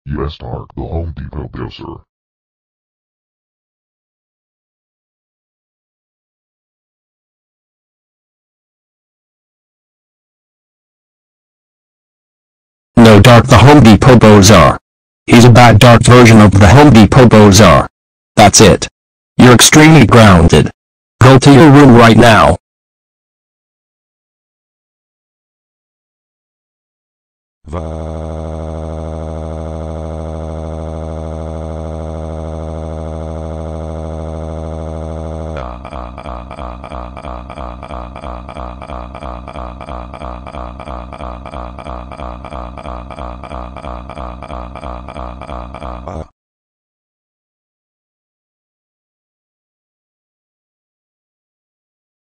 Yes, Dark, the Home Depot there, sir. No, Dark, the Home Depot Bozar. He's a bad dark version of the Home Depot Bozar. That's it. You're extremely grounded. Go to your room right now.